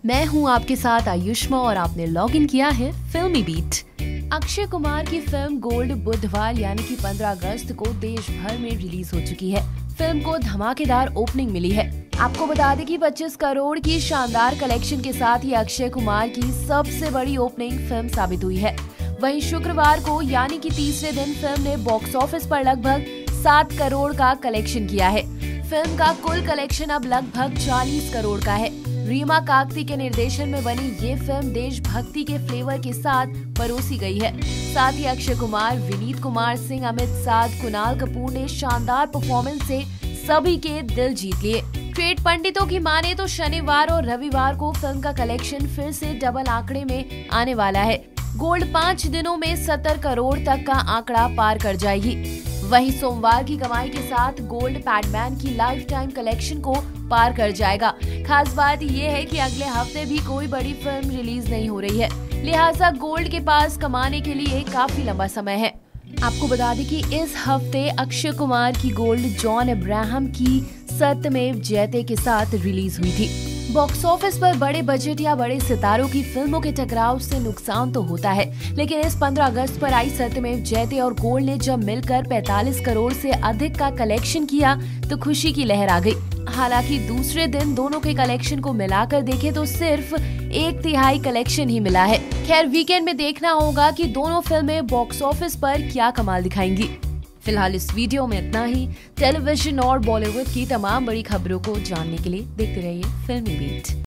मैं हूं आपके साथ आयुष्मा और आपने लॉग इन किया है फिल्मी बीट। अक्षय कुमार की फिल्म गोल्ड बुधवार यानी कि 15 अगस्त को देश भर में रिलीज हो चुकी है। फिल्म को धमाकेदार ओपनिंग मिली है। आपको बता दें कि 25 करोड़ की शानदार कलेक्शन के साथ ये अक्षय कुमार की सबसे बड़ी ओपनिंग फिल्म साबित हुई है। वहीं शुक्रवार को यानी कि तीसरे दिन फिल्म ने बॉक्स ऑफिस पर लगभग 7 करोड़ का कलेक्शन किया है। फिल्म का कुल कलेक्शन अब लगभग 40 करोड़ का है। रीमा कागती के निर्देशन में बनी ये फिल्म देशभक्ति के फ्लेवर के साथ परोसी गई है। साथ ही अक्षय कुमार, विनीत कुमार सिंह, अमित साध, कुणाल कपूर ने शानदार परफॉर्मेंस से सभी के दिल जीत लिए। ट्रेड पंडितों की माने तो शनिवार और रविवार को फिल्म का कलेक्शन फिर से डबल आंकड़े में आने वाला है। गोल्ड 5 दिनों में 70 करोड़ तक का आंकड़ा पार कर जाएगी। वहीं सोमवार की कमाई के साथ गोल्ड पैडमैन की लाइफ टाइम कलेक्शन को पार कर जाएगा। खास बात यह है कि अगले हफ्ते भी कोई बड़ी फिल्म रिलीज नहीं हो रही है, लिहाजा गोल्ड के पास कमाने के लिए काफी लंबा समय है। आपको बता दें कि इस हफ्ते अक्षय कुमार की गोल्ड जॉन अब्राहम की सत्यमेव जयते के साथ रिलीज हुई थी। बॉक्स ऑफिस पर बड़े बजट या बड़े सितारों की फिल्मों के टकराव से नुकसान तो होता है, लेकिन इस 15 अगस्त पर आई सत्यमेव जयते और गोल्ड ने जब मिलकर 45 करोड़ से अधिक का कलेक्शन किया तो खुशी की लहर आ गई। हालांकि दूसरे दिन दोनों के कलेक्शन को मिलाकर देखें तो सिर्फ 1/3 कलेक्शन ही मिला है। खैर, वीकेंड में देखना होगा कि दोनों फिल्में बॉक्स ऑफिस पर क्या कमाल दिखाएंगी। फिलहाल इस वीडियो में इतना ही। टेलीविजन और बॉलीवुड की तमाम बड़ी खबरों को जानने के लिए देखते रहिए फिल्मी बीट।